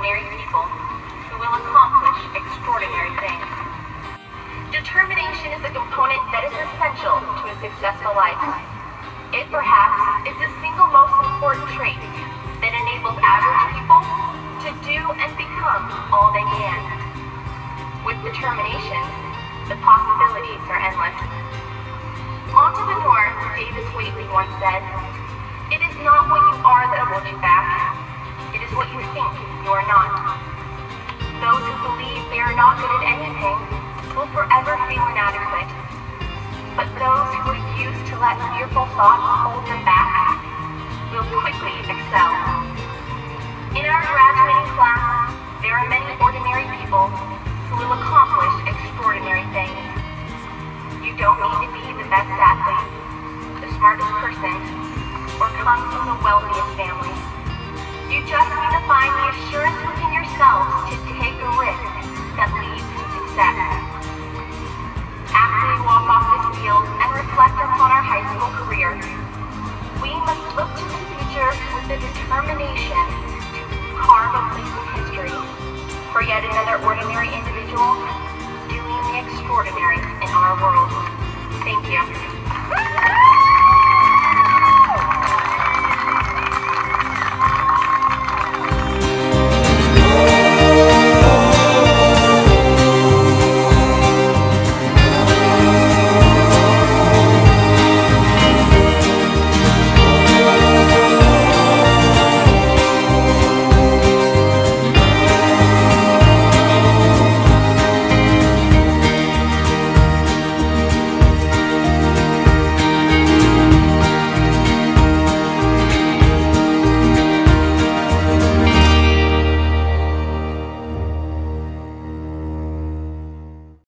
ordinary people who will accomplish extraordinary things. Determination is a component that is essential to a successful life. It perhaps is the single most important trait that enables average people to do and become all they can. With determination, the possibilities are endless. Entrepreneur Davis Waitley once said, "It is not what you are that holds you back. It is what you think you are not." Those who believe they are not good at anything will forever feel inadequate. But those who refuse to let fearful thoughts hold them back will quickly excel. In our graduating class, there are many ordinary people who will accomplish extraordinary things. You don't need to be the best athlete, the smartest person, or come from the wealthiest family. You just need to find the assurance within yourselves to take a risk that leads to success. After we walk off this field and reflect upon our high school career, we must look to the future with the determination to carve a place in history for yet another ordinary individual doing the extraordinary in our world. Thank you.